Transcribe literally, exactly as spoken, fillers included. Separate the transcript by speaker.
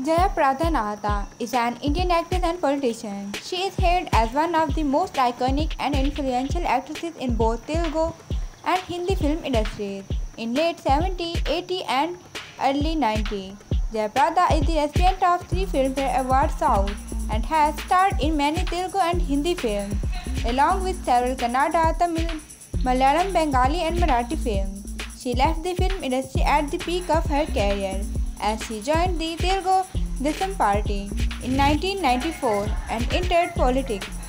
Speaker 1: Jayaprada is an Indian actress and politician. She is hailed as one of the most iconic and influential actresses in both Telugu and Hindi film industries. In late seventies, eighties and early nineties, Jayaprada is the recipient of three Filmfare Awards South and has starred in many Telugu and Hindi films, along with several Kannada, Tamil, Malayalam, Bengali and Marathi films. She left the film industry at the peak of her career as she joined the Telugu Desam Party in nineteen ninety-four and entered politics.